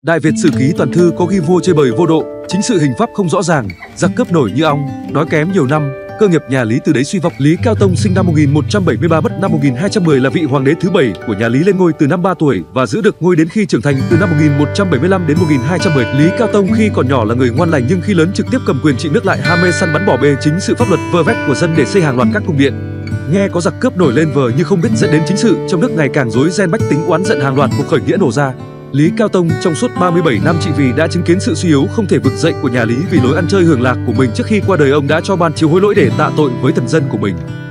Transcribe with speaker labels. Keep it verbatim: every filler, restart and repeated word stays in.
Speaker 1: Đại Việt Sử Ký Toàn Thư có ghi vua chơi bời vô độ, chính sự hình pháp không rõ ràng, giặc cướp nổi như ong, đói kém nhiều năm, cơ nghiệp nhà Lý từ đấy suy vong. Lý Cao Tông sinh năm một nghìn một trăm bảy mươi ba, mất năm một nghìn hai trăm mười, là vị hoàng đế thứ bảy của nhà Lý, lên ngôi từ năm ba tuổi và giữ được ngôi đến khi trưởng thành từ năm một nghìn một trăm bảy mươi lăm đến một nghìn hai trăm mười. Lý Cao Tông khi còn nhỏ là người ngoan lành, nhưng khi lớn trực tiếp cầm quyền trị nước, lại ham mê săn bắn, bỏ bê chính sự pháp luật vơ vét của dân để xây hàng loạt các cung điện. Nghe có giặc cướp nổi lên vờ như không biết, dẫn đến chính sự trong nước ngày càng rối ren, bách tính oán giận, hàng loạt cuộc khởi nghĩa nổ ra. Lý Cao Tông trong suốt ba mươi bảy năm trị vì đã chứng kiến sự suy yếu không thể vực dậy của nhà Lý vì lối ăn chơi hưởng lạc của mình. Trước khi qua đời, ông đã cho ban chiếu hối lỗi để tạ tội với thần dân của mình.